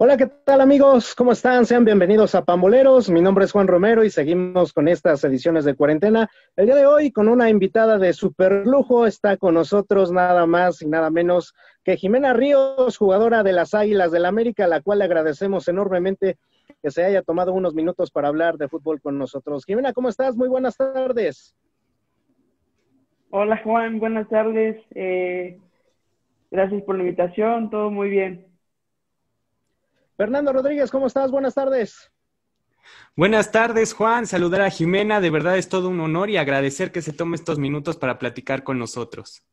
Hola, ¿qué tal amigos? ¿Cómo están? Sean bienvenidos a Pamboleros. Mi nombre es Juan Romero y seguimos con estas ediciones de cuarentena. El día de hoy con una invitada de super lujo está con nosotros nada más y nada menos que Jimena Ríos, jugadora de las Águilas del América, a la cual le agradecemos enormemente que se haya tomado unos minutos para hablar de fútbol con nosotros. Jimena, ¿cómo estás? Muy buenas tardes. Hola Juan, buenas tardes. Gracias por la invitación, todo muy bien. Fernando Rodríguez, ¿cómo estás? Buenas tardes. Buenas tardes, Juan. Saludar a Jimena, de verdad es todo un honor y agradecer que se tome estos minutos para platicar con nosotros.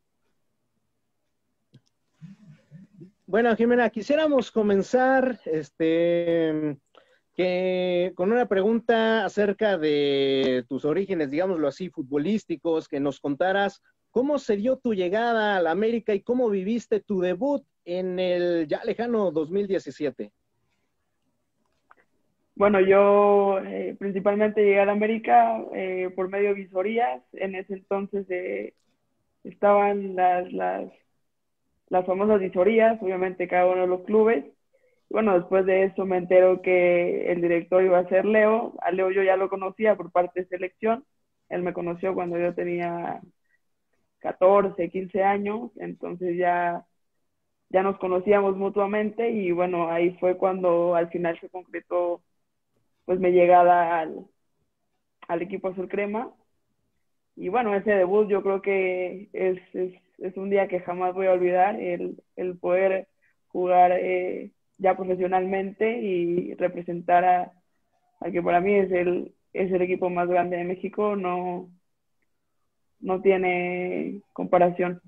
Bueno, Jimena, quisiéramos comenzar con una pregunta acerca de tus orígenes, digámoslo así, futbolísticos, que nos contaras cómo se dio tu llegada a la América y cómo viviste tu debut en el ya lejano 2017. Bueno, yo principalmente llegué a la América por medio de visorías. En ese entonces estaban las famosas visorías, obviamente cada uno de los clubes. Bueno, después de eso me entero que el director iba a ser Leo. A Leo yo ya lo conocía por parte de selección. Él me conoció cuando yo tenía 14, 15 años, entonces ya nos conocíamos mutuamente y bueno, ahí fue cuando al final se concretó pues mi llegada al equipo azul crema. Y bueno, ese debut yo creo que es un día que jamás voy a olvidar, el poder jugar ya profesionalmente y representar a que para mí es el equipo más grande de México, no tiene comparación.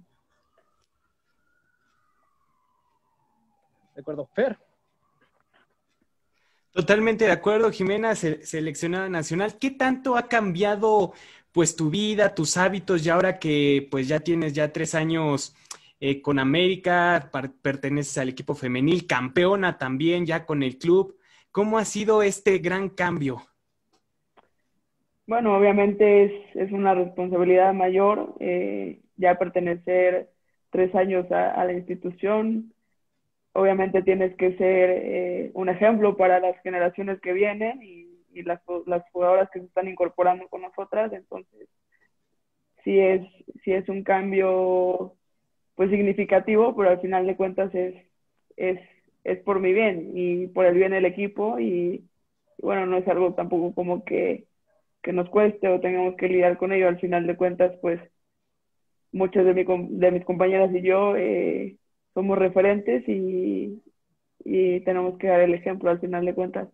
De acuerdo, Fer. Totalmente de acuerdo, Jimena, seleccionada nacional. ¿Qué tanto ha cambiado pues tu vida, tus hábitos, y ahora que pues ya tienes ya 3 años con América, perteneces al equipo femenil, campeona también ya con el club? ¿Cómo ha sido este gran cambio? Bueno, obviamente es una responsabilidad mayor, ya pertenecer 3 años a la institución. Obviamente tienes que ser un ejemplo para las generaciones que vienen y las jugadoras que se están incorporando con nosotras. Entonces, sí es, sí es un cambio pues significativo, pero al final de cuentas es, es por mi bien y por el bien del equipo y bueno, no es algo tampoco como que nos cueste o tengamos que lidiar con ello. Al final de cuentas, pues muchas de mis compañeras y yo somos referentes y tenemos que dar el ejemplo al final de cuentas.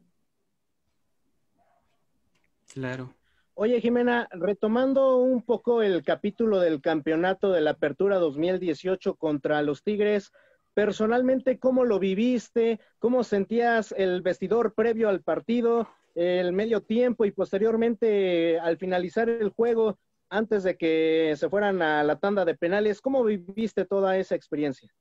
Claro. Oye, Jimena, retomando un poco el capítulo del campeonato de la Apertura 2018 contra los Tigres, personalmente, ¿cómo lo viviste? ¿Cómo sentías el vestidor previo al partido, el medio tiempo y posteriormente al finalizar el juego, antes de que se fueran a la tanda de penales? ¿Cómo viviste toda esa experiencia?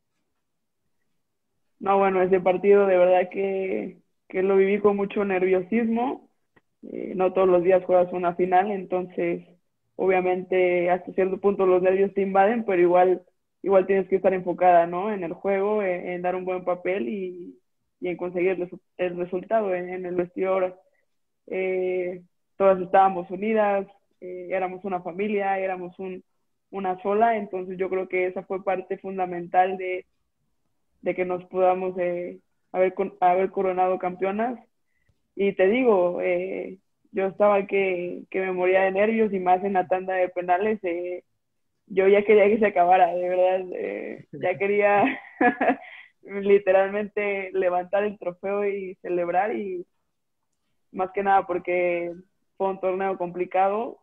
No, bueno, ese partido de verdad que lo viví con mucho nerviosismo. No todos los días juegas una final, entonces obviamente hasta cierto punto los nervios te invaden, pero igual tienes que estar enfocada, ¿no? En el juego, en dar un buen papel y en conseguir el resultado en el vestidor. Todas estábamos unidas, éramos una familia, una sola, entonces yo creo que esa fue parte fundamental de que nos podamos haber coronado campeonas. Y te digo, yo estaba que me moría de nervios y más en la tanda de penales. Yo ya quería que se acabara, de verdad. Ya quería literalmente levantar el trofeo y celebrar y más que nada porque fue un torneo complicado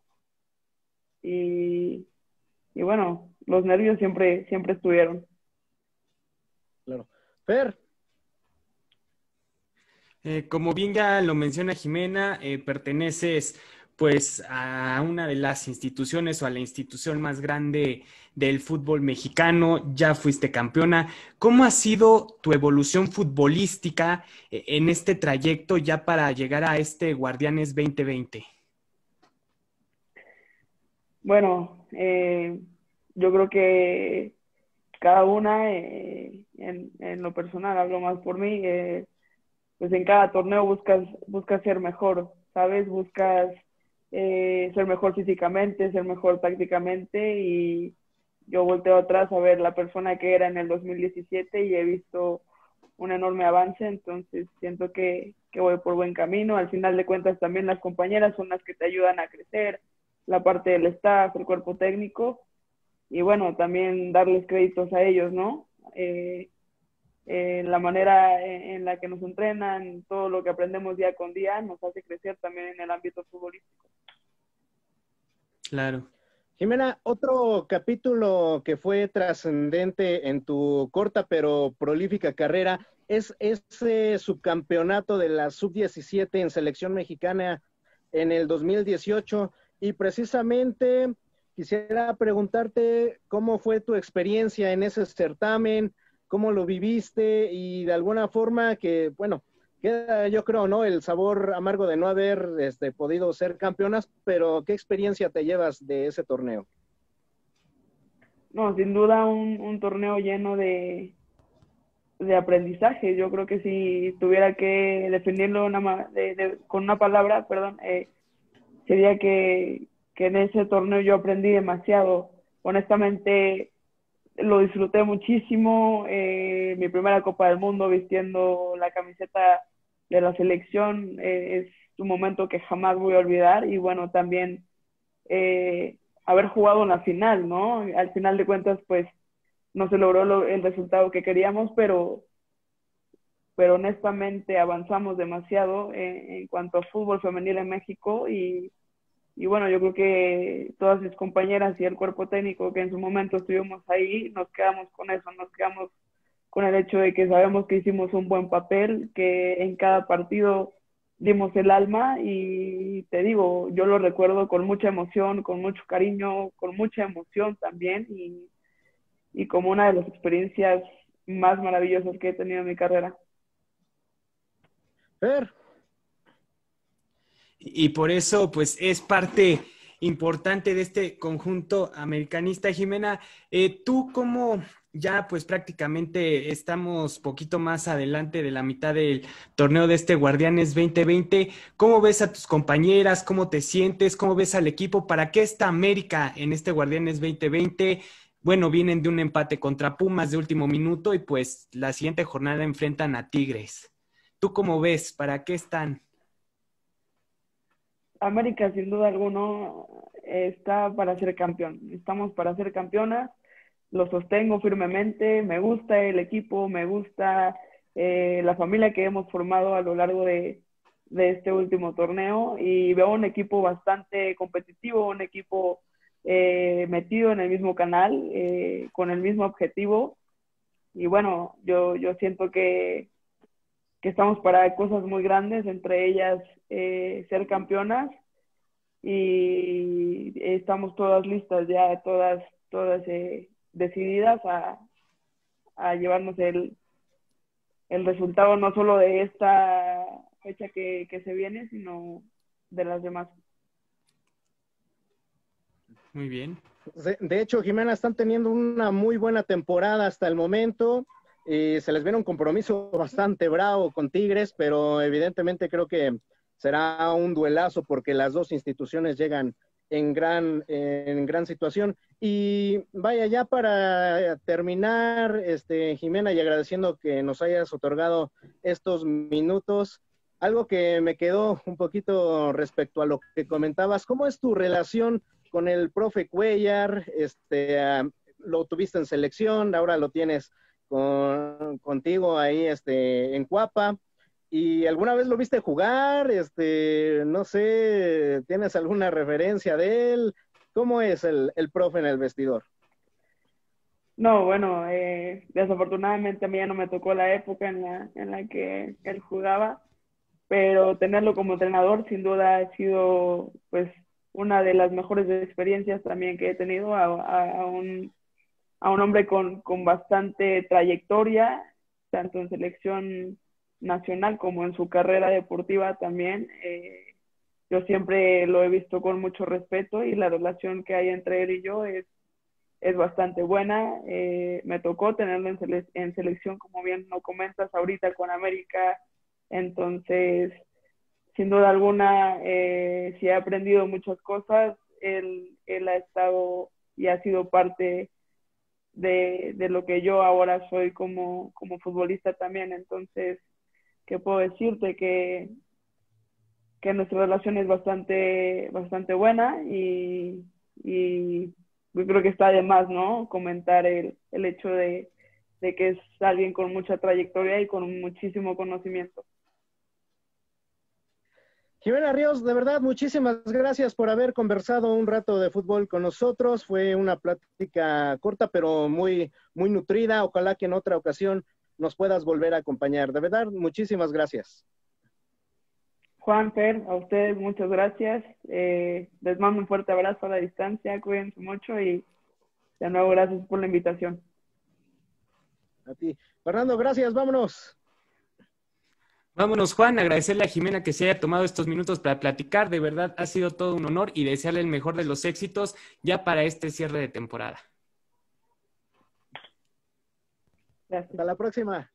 y, y bueno, los nervios siempre estuvieron. Claro. Fer, Como bien ya lo menciona Jimena, perteneces pues a una de las instituciones o a la institución más grande del fútbol mexicano, ya fuiste campeona. ¿Cómo ha sido tu evolución futbolística en este trayecto ya para llegar a este Guardianes 2020? Bueno, yo creo que cada una, en lo personal, hablo más por mí, pues en cada torneo buscas ser mejor, ¿sabes? Buscas ser mejor físicamente, ser mejor tácticamente, y yo volteo atrás a ver la persona que era en el 2017 y he visto un enorme avance, entonces siento que voy por buen camino. Al final de cuentas también las compañeras son las que te ayudan a crecer, la parte del staff, el cuerpo técnico, y bueno, también darles créditos a ellos, ¿no? La manera en la que nos entrenan, todo lo que aprendemos día con día, nos hace crecer también en el ámbito futbolístico. Claro. Jimena, otro capítulo que fue trascendente en tu corta pero prolífica carrera es ese subcampeonato de la sub-17 en selección mexicana en el 2018, y precisamente quisiera preguntarte cómo fue tu experiencia en ese certamen, cómo lo viviste, y de alguna forma que, bueno, queda, yo creo, ¿no?, el sabor amargo de no haber podido ser campeonas, pero ¿qué experiencia te llevas de ese torneo? No, sin duda un torneo lleno de aprendizaje. Yo creo que si tuviera que definirlo con una palabra, perdón, sería que en ese torneo yo aprendí demasiado. Honestamente, lo disfruté muchísimo. Mi primera Copa del Mundo vistiendo la camiseta de la selección es un momento que jamás voy a olvidar. Y bueno, también haber jugado en la final, ¿no? Al final de cuentas, pues no se logró el resultado que queríamos, pero honestamente avanzamos demasiado en cuanto a fútbol femenil en México, y bueno, yo creo que todas mis compañeras y el cuerpo técnico que en su momento estuvimos ahí, nos quedamos con eso, nos quedamos con el hecho de que sabemos que hicimos un buen papel, que en cada partido dimos el alma, y te digo, yo lo recuerdo con mucha emoción, con mucho cariño, con mucha emoción también, y como una de las experiencias más maravillosas que he tenido en mi carrera. Fer. Y por eso, pues, es parte importante de este conjunto americanista. Jimena, tú como ya, pues, prácticamente estamos poquito más adelante de la mitad del torneo de este Guardianes 2020, ¿cómo ves a tus compañeras? ¿Cómo te sientes? ¿Cómo ves al equipo? ¿Para qué está América en este Guardianes 2020? Bueno, vienen de un empate contra Pumas de último minuto y pues la siguiente jornada enfrentan a Tigres. ¿Tú cómo ves? ¿Para qué están? América, sin duda alguna, está para ser campeón. Estamos para ser campeonas, lo sostengo firmemente, me gusta el equipo, me gusta la familia que hemos formado a lo largo de este último torneo, y veo un equipo bastante competitivo, un equipo metido en el mismo canal, con el mismo objetivo, y bueno, yo siento que estamos para cosas muy grandes, entre ellas ser campeonas, y estamos todas listas ya, todas decididas a llevarnos el resultado no solo de esta fecha que se viene, sino de las demás. Muy bien. De hecho, Jimena, están teniendo una muy buena temporada hasta el momento. Se les viene un compromiso bastante bravo con Tigres, pero evidentemente creo que será un duelazo porque las dos instituciones llegan en gran situación. Y vaya, ya para terminar, Jimena, y agradeciendo que nos hayas otorgado estos minutos, algo que me quedó un poquito respecto a lo que comentabas, ¿cómo es tu relación con el profe Cuellar? Lo tuviste en selección, ahora lo tienes contigo ahí en Cuapa. ¿Y alguna vez lo viste jugar? No sé, ¿tienes alguna referencia de él? ¿Cómo es el profe en el vestidor? No, bueno, desafortunadamente a mí ya no me tocó la época en la que él jugaba, pero tenerlo como entrenador sin duda ha sido pues una de las mejores experiencias también que he tenido, a un hombre con bastante trayectoria, tanto en selección nacional como en su carrera deportiva también. Yo siempre lo he visto con mucho respeto, y la relación que hay entre él y yo es bastante buena. Me tocó tenerlo en selección, como bien lo comentas ahorita con América. Entonces, sin duda alguna, sí he aprendido muchas cosas. Él ha estado y ha sido parte de lo que yo ahora soy como futbolista también. Entonces, ¿qué puedo decirte? Que nuestra relación es bastante buena y yo creo que está de más, ¿no? Comentar el hecho de que es alguien con mucha trayectoria y con muchísimo conocimiento. Jimena Ríos, de verdad, muchísimas gracias por haber conversado un rato de fútbol con nosotros. Fue una plática corta, pero muy, muy nutrida. Ojalá que en otra ocasión nos puedas volver a acompañar. De verdad, muchísimas gracias. Juan, Fer, a ustedes muchas gracias. Les mando un fuerte abrazo a la distancia. Cuídense mucho y de nuevo gracias por la invitación. A ti. Fernando, gracias. Vámonos. Vámonos, Juan, agradecerle a Jimena que se haya tomado estos minutos para platicar. De verdad, ha sido todo un honor y desearle el mejor de los éxitos ya para este cierre de temporada. Gracias. Hasta la próxima.